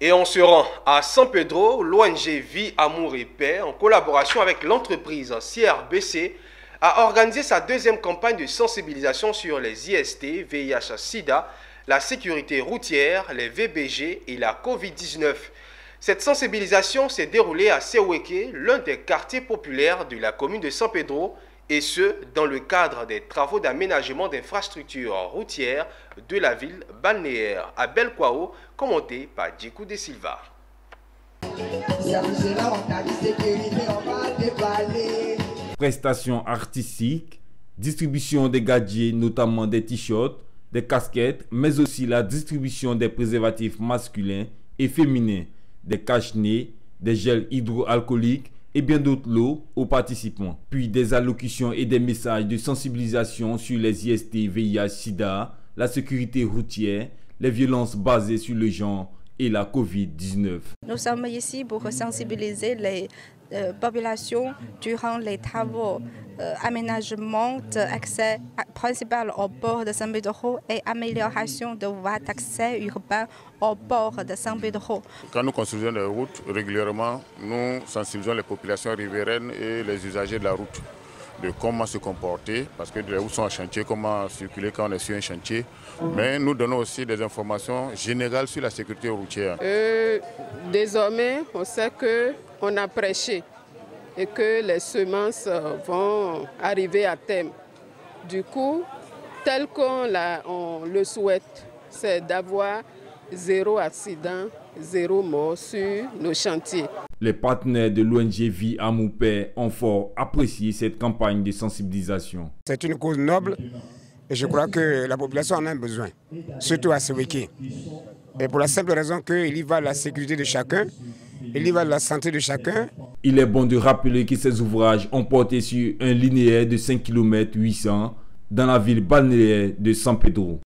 Et on se rend à San Pedro. L'ONG Vie, Amour et Paix, en collaboration avec l'entreprise CRBC, a organisé sa deuxième campagne de sensibilisation sur les IST, VIH, SIDA, la sécurité routière, les VBG et la Covid-19. Cette sensibilisation s'est déroulée à Seweke, l'un des quartiers populaires de la commune de San Pedro, et ce, dans le cadre des travaux d'aménagement d'infrastructures routières de la ville balnéaire à Belkwao, commenté par Djikou de Silva. Prestations artistiques, distribution des gadgets, notamment des t-shirts, des casquettes, mais aussi la distribution des préservatifs masculins et féminins, des cache-nez, des gels hydroalcooliques et bien d'autres lots aux participants. Puis des allocutions et des messages de sensibilisation sur les IST, VIH, SIDA, la sécurité routière, les violences basées sur le genre et la Covid-19. Nous sommes ici pour sensibiliser les populations durant les travaux aménagement d'accès principal au port de San Pedro et amélioration de voies d'accès urbain au port de San Pedro. Quand nous construisons des routes régulièrement, nous sensibilisons les populations riveraines et les usagers de la route de comment se comporter, parce que les routes sont en chantier, comment circuler quand on est sur un chantier. Mais nous donnons aussi des informations générales sur la sécurité routière. Désormais, on sait qu'on a prêché et que les semences vont arriver à terme. Du coup, tel qu'on le souhaite, c'est d'avoir zéro accident, zéro mort sur nos chantiers. Les partenaires de l'ONG Vie, Amour, Paix ont fort apprécié cette campagne de sensibilisation. C'est une cause noble et je crois que la population en a besoin, surtout à Seweke. Et pour la simple raison qu'il y va de la sécurité de chacun, il y va de la santé de chacun. Il est bon de rappeler que ces ouvrages ont porté sur un linéaire de 5 km 800 dans la ville balnéaire de San Pedro.